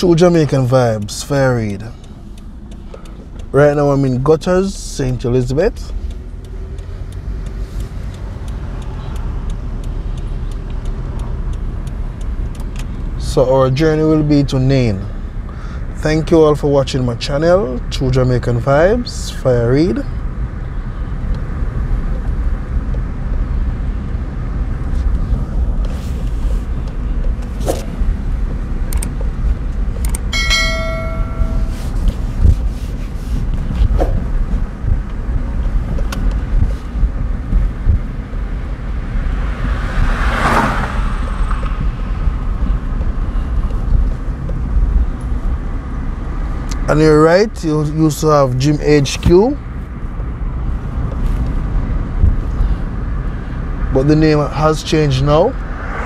True Jamaican vibes, fair read. Right now I'm in Gutters, St. Elizabeth. So our journey will be to Nain. Thank you all for watching my channel, True Jamaican Vibes, fair read. On your right, you used to have Gym HQ, but the name has changed now.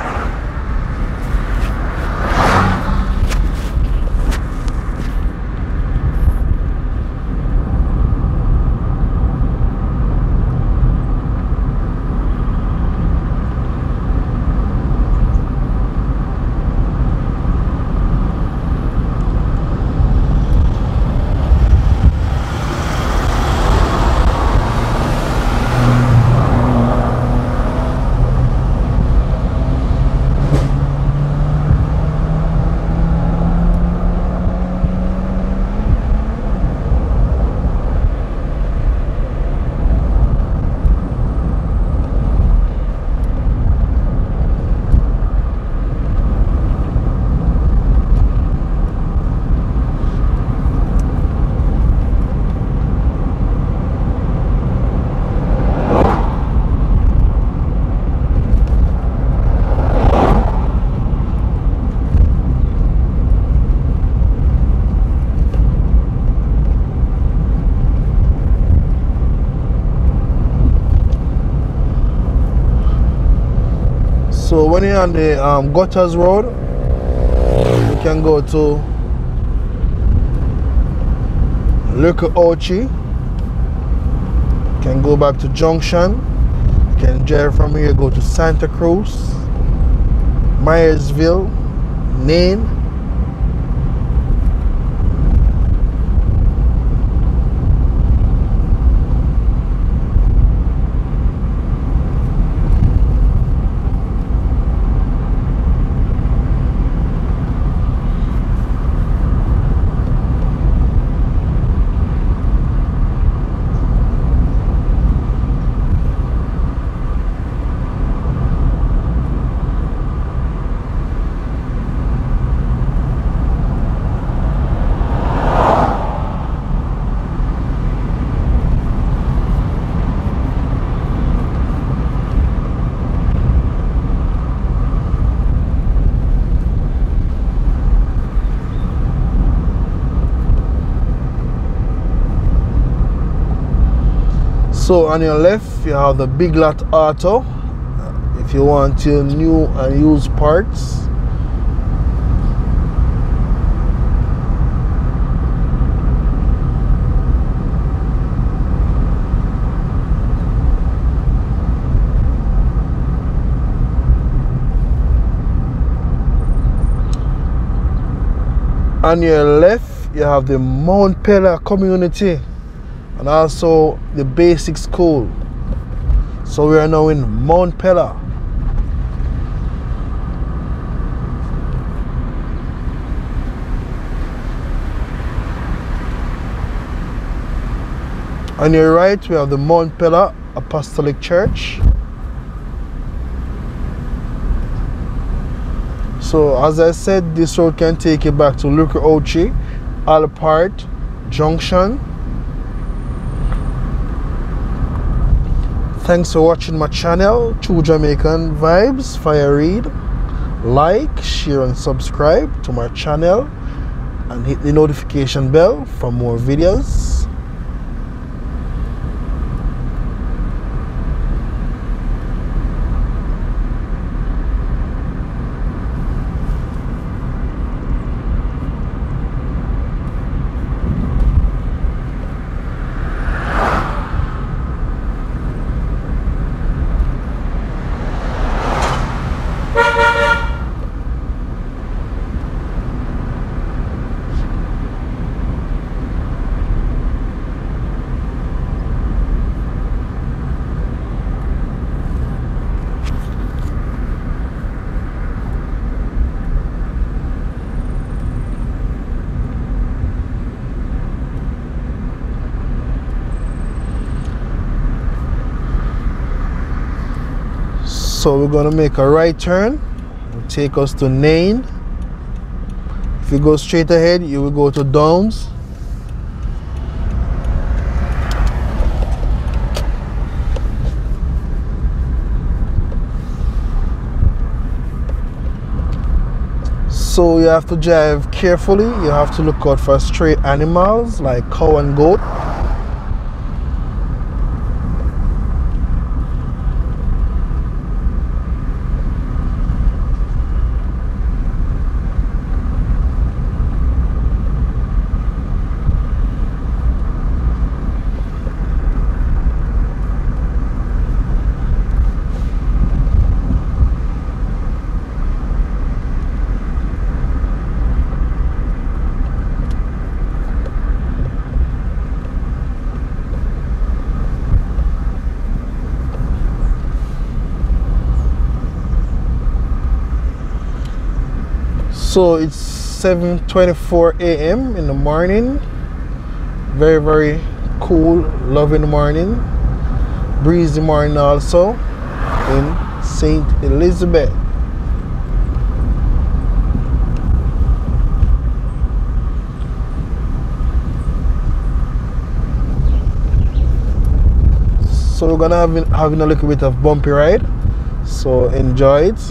So when you're on the Gutters Road, you can go to Ochi. You can go back to Junction. You can drive from here, go to Santa Cruz, Myersville, Nain. So on your left, you have the Big Lot Auto. If you want your new and used parts. On your left, you have the Mount Pella community and also the basic school. So we are now in Mount Pella. On your right, we have the Mount Pella Apostolic Church. So as I said, this road can take you back to Ochi, Alpart, Junction. Thanks for watching my channel, True Jamaican Vibes, Fire Read. Like, share and subscribe to my channel and hit the notification bell for more videos. So we're gonna make a right turn. It'll take us to Nain. If you go straight ahead, you will go to Downs. So you have to drive carefully. You have to look out for stray animals like cow and goat. So it's 7:24 a.m. in the morning. Very, very cool, lovely morning. Breezy morning also in St. Elizabeth. So we're gonna having a little bit of bumpy ride. So enjoy it.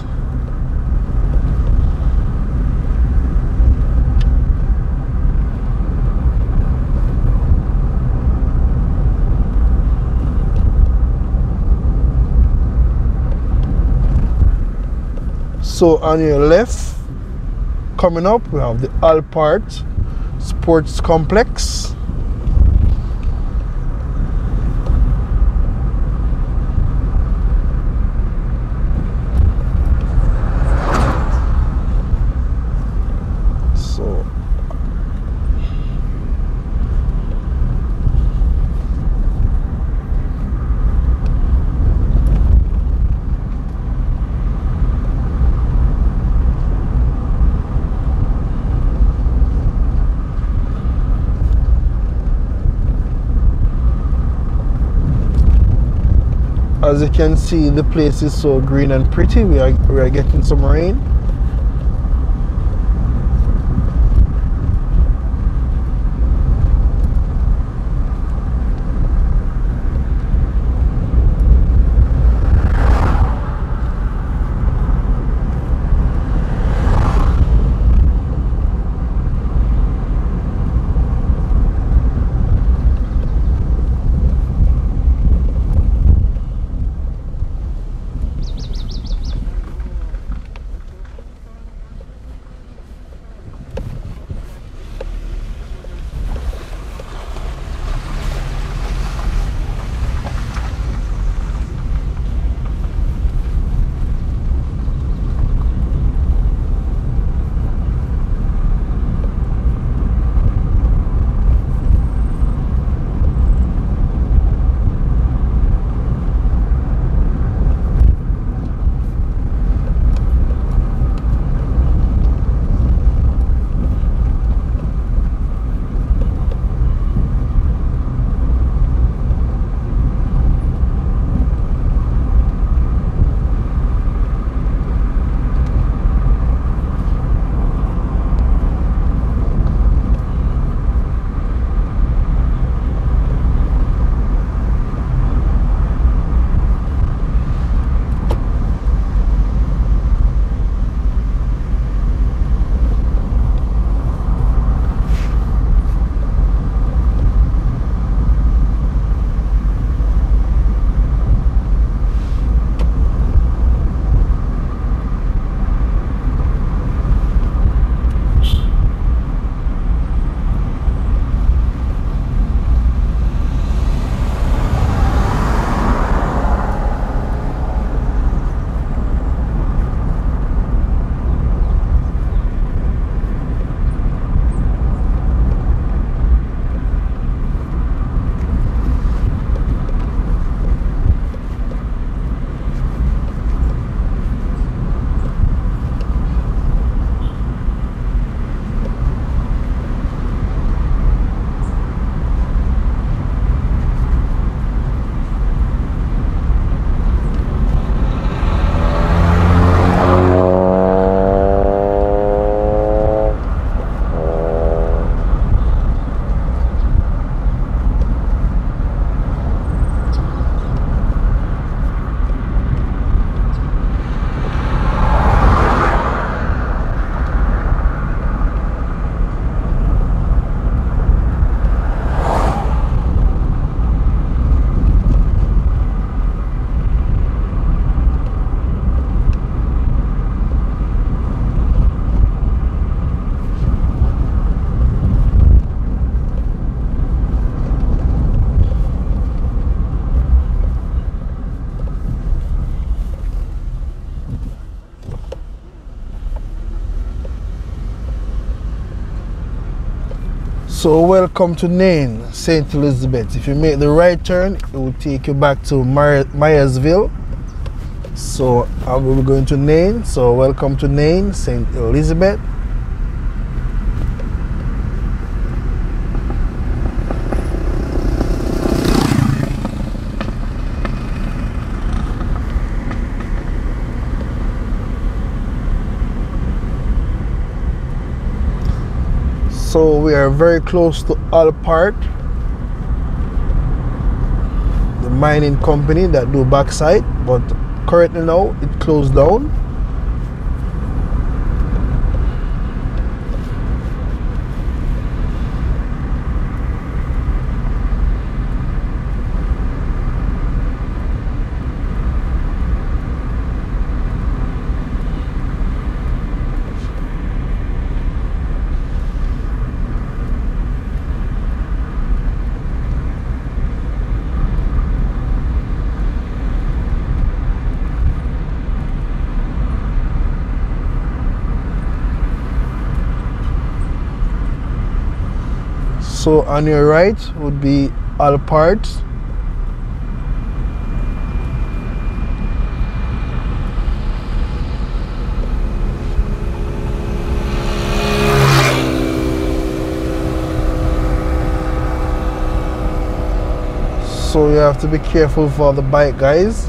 So on your left, coming up, we have the Alpart Sports Complex. As you can see, the place is so green and pretty. We are getting some rain. So welcome to Nain, St. Elizabeth. If you make the right turn, it will take you back to Myersville. So I will be going to Nain. So welcome to Nain, St. Elizabeth. So we are very close to Alpart, the mining company that do backside, but currently now it closed down. So on your right would be Alpart. So you have to be careful for the bike, guys.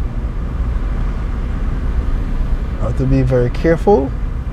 You have to be very careful.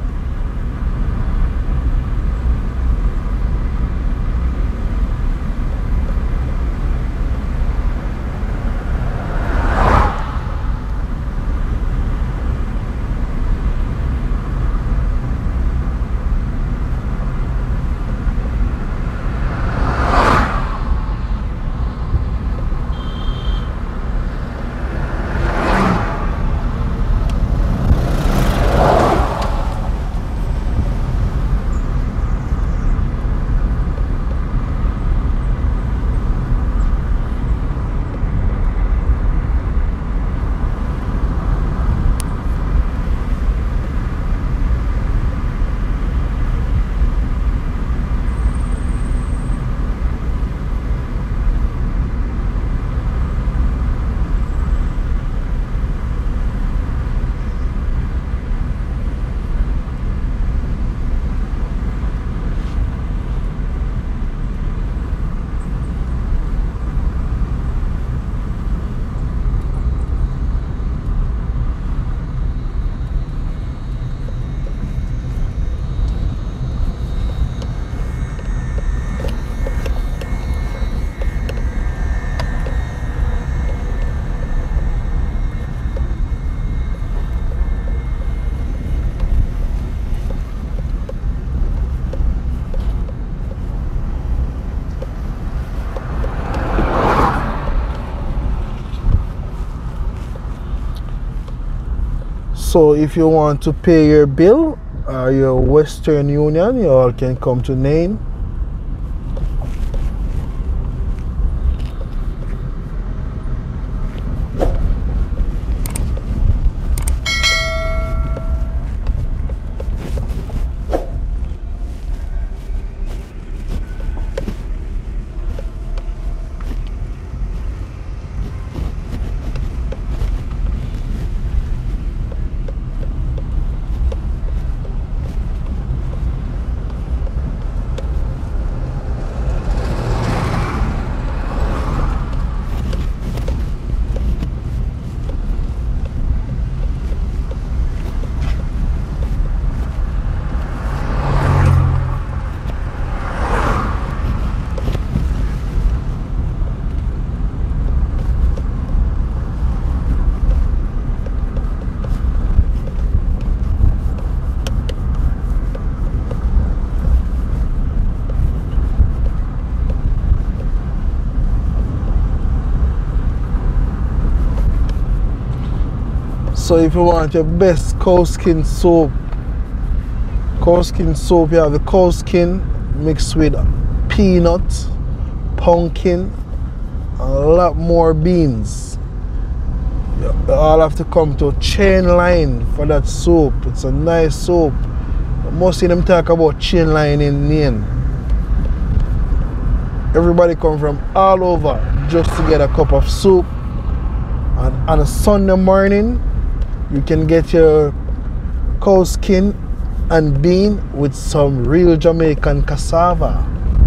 So if you want to pay your bill or your Western Union, you all can come to Nain. So if you want your best cow skin soap, you have the cow skin mixed with peanut, pumpkin, and a lot more beans. You all have to come to Chain Line for that soap. It's a nice soap. Most of them talk about Chain Line in Nain. Everybody come from all over just to get a cup of soup. And on a Sunday morning, you can get your cow skin and bean with some real Jamaican cassava.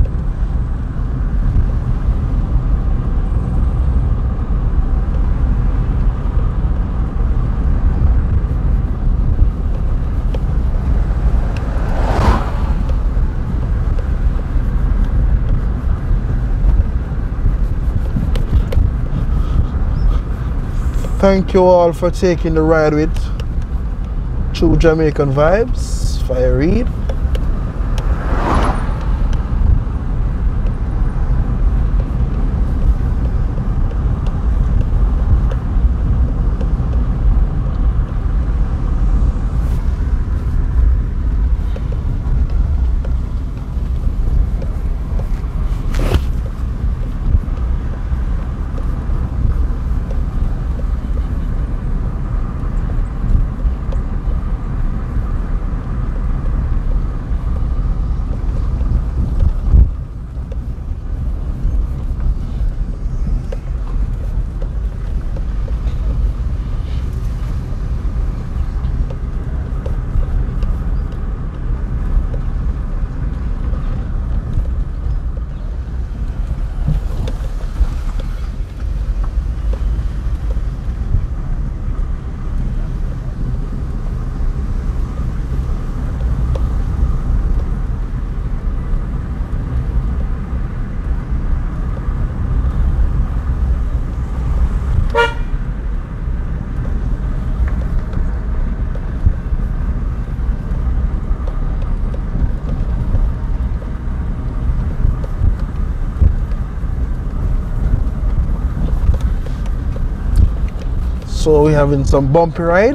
Thank you all for taking the ride with True Jamaican Vibes via Reid. So we're having some bumpy ride.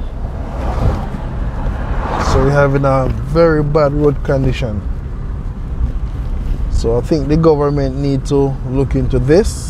So we're having a very bad road condition. So I think the government need to look into this.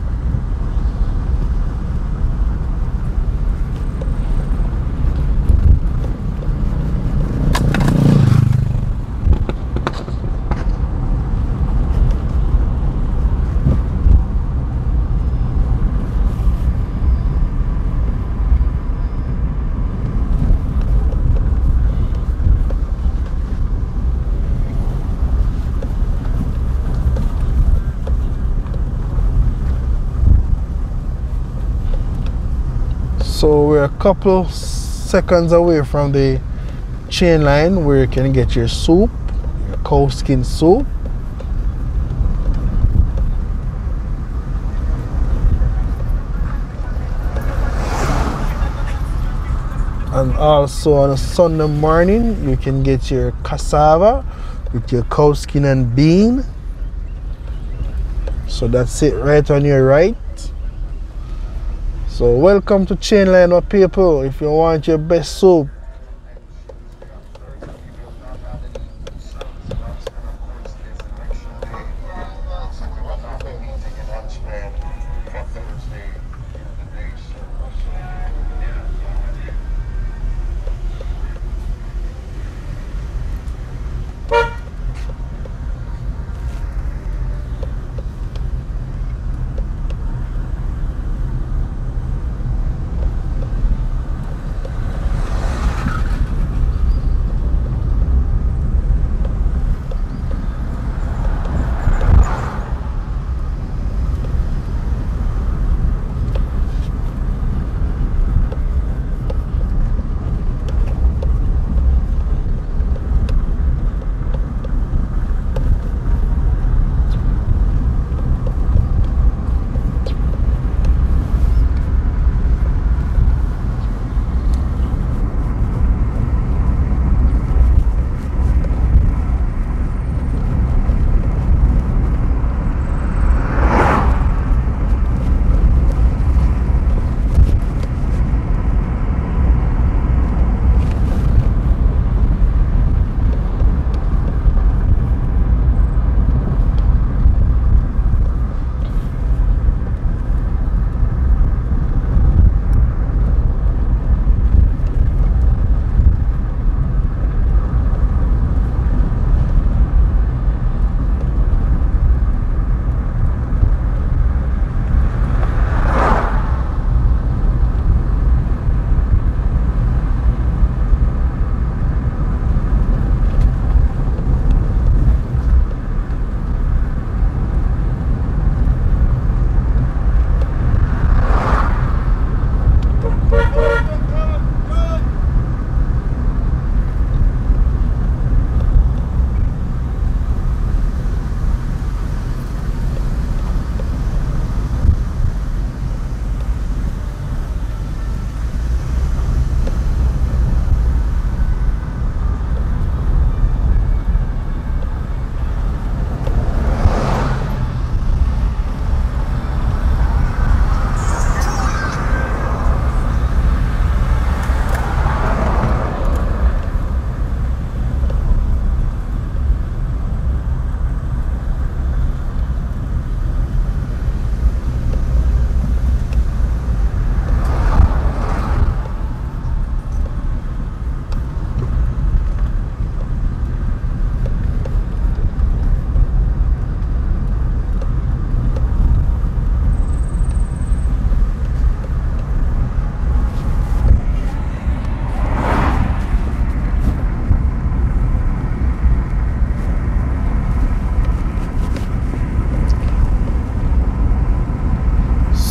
So we're a couple seconds away from the chain line where you can get your soup, your cow skin soup. And also on a Sunday morning, you can get your cassava with your cow skin and bean. So that's it right on your right. So welcome to Chainline, my people. If you want your best soup,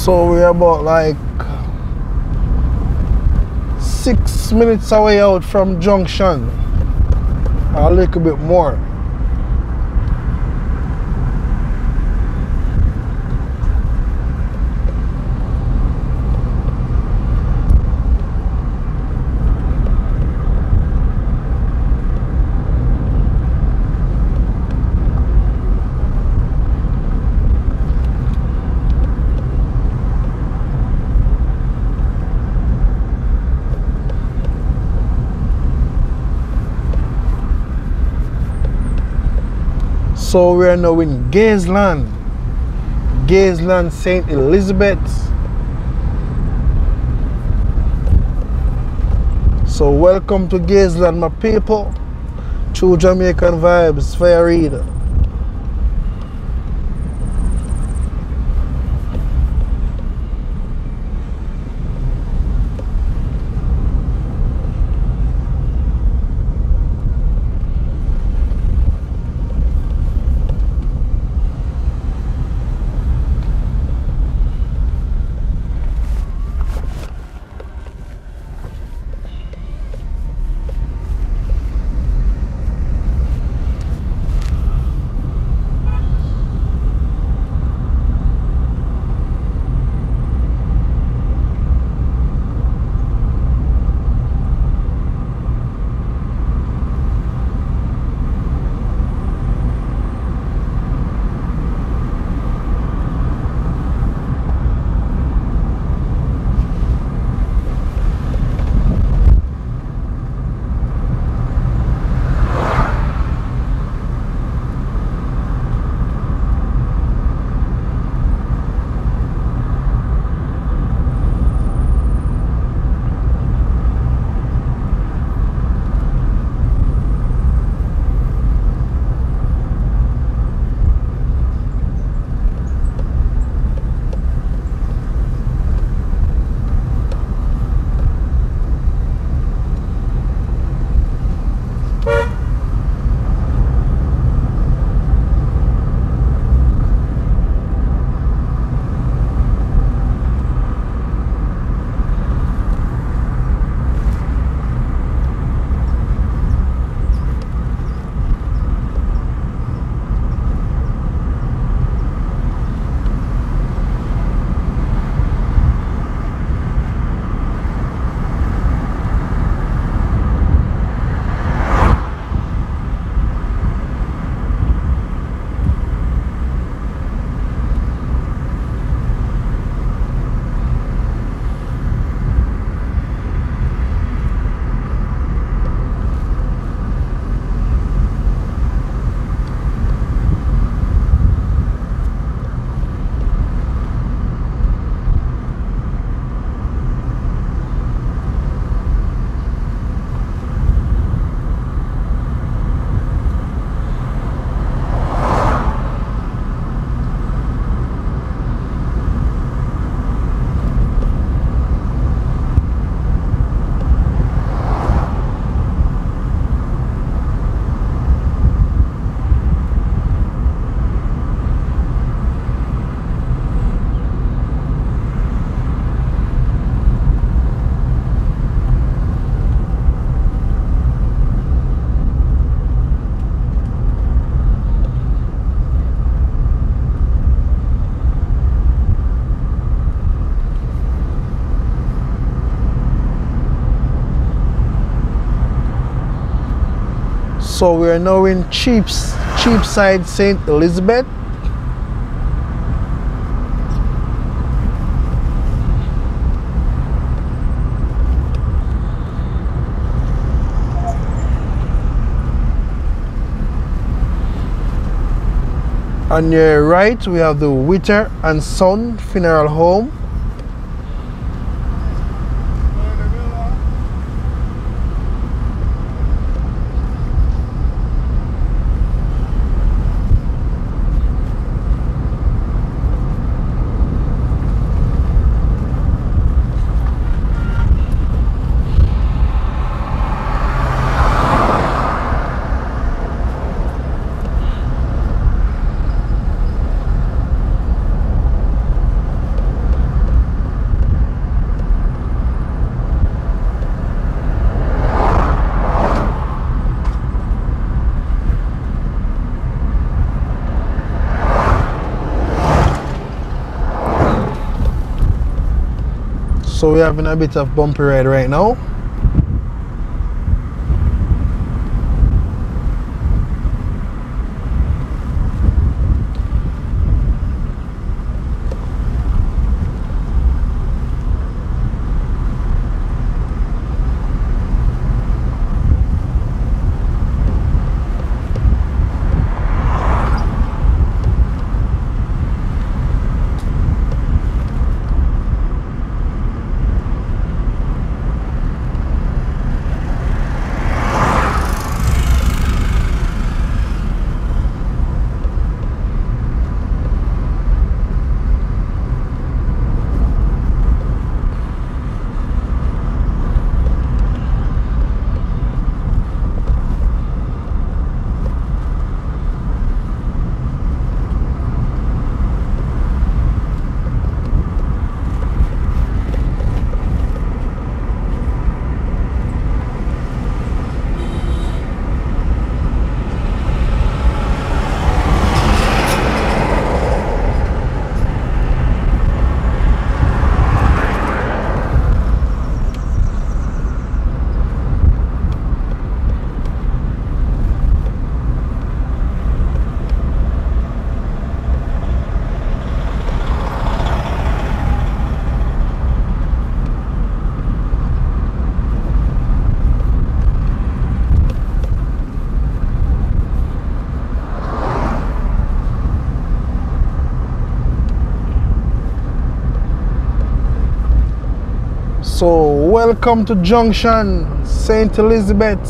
So we're about like 6 minutes away out from Junction, a little bit more. So we are now in Gazeland, St. Elizabeth. So welcome to Gazeland, my people. True Jamaican vibes, via Reid. So we are now in Cheapside, St. Elizabeth. On your right, we have the Witter and Son Funeral Home. So we're having a bit of bumpy ride right now. So welcome to Junction, St. Elizabeth.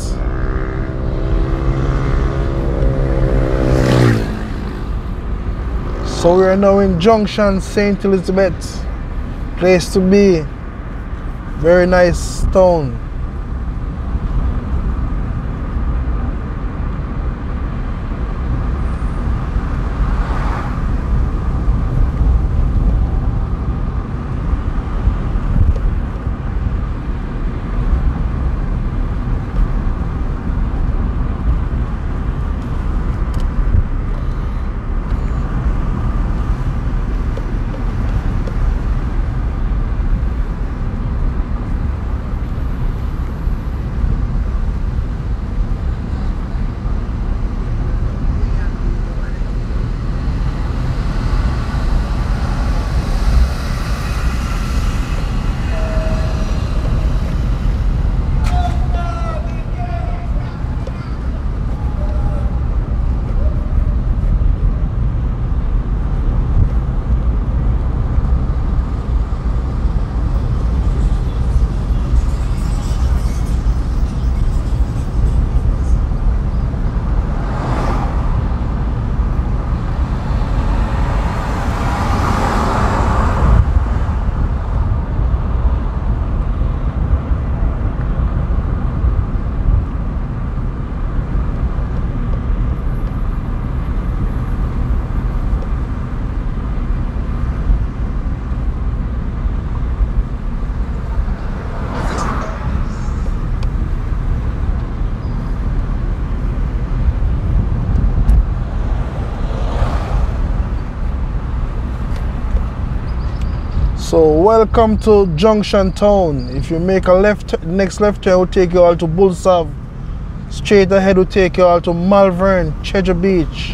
So we are now in Junction, St. Elizabeth. Place to be. Very nice town. So welcome to Junction Town. If you make a left, next left turn will take you all to Bullsav. Straight ahead will take you all to Malvern, Cheddar Beach.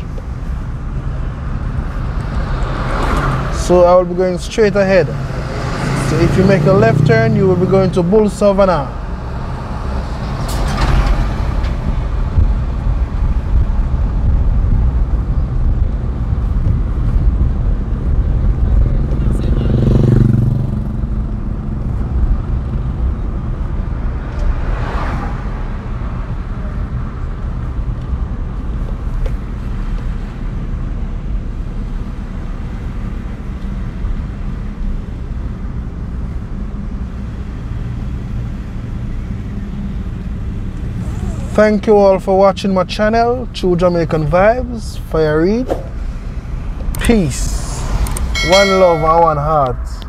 So I will be going straight ahead. So if you make a left turn, you will be going to Bullsav. Thank you all for watching my channel, True Jamaican Vibes, Reid. Peace, one love and one heart.